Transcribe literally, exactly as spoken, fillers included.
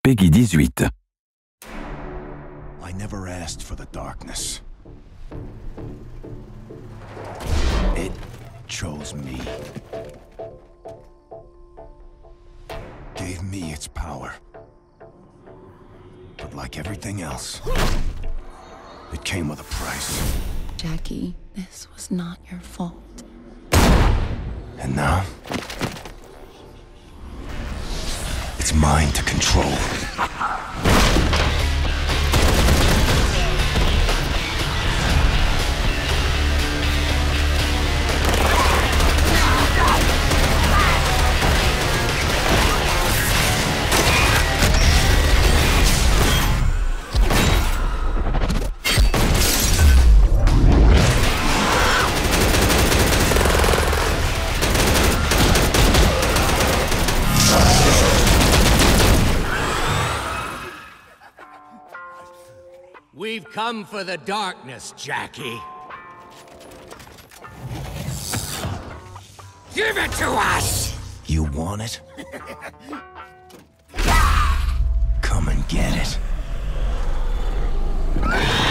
Peggy dix-huit. I never asked for the darkness. It chose me. Gave me its power. But like everything else, it came with a price. Jackie, this was not your fault. And now, it's mine to control. We've come for the darkness, Jackie. Give it to us! You want it? Come and get it.